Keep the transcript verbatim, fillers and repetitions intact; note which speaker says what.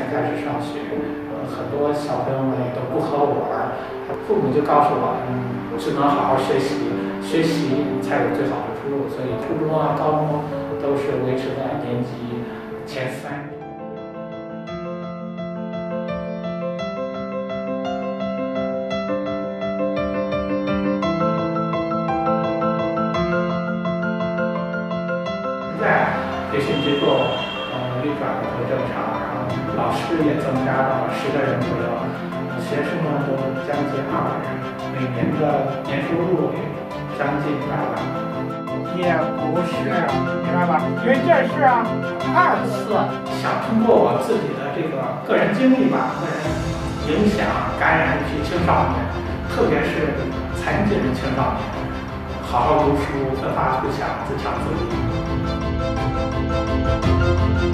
Speaker 1: 开始上学，呃，很多小朋友们也都不和我玩，父母就告诉我，嗯，只能好好学习，学习才有最好的出路。所以初中啊、高中都是维持在年级前三。现在培训机构呃运转的都正常，然后老师也增加到了十个人左右，学生呢都将近二百人，每年的年收入也将近百万。
Speaker 2: 也不是，明白吧？因为这是啊，二次
Speaker 1: 想通过我自己的这个个人经历吧，个人影响感染一批青少年，特别是残疾人青少年，好好读书，奋发图强，自强自立。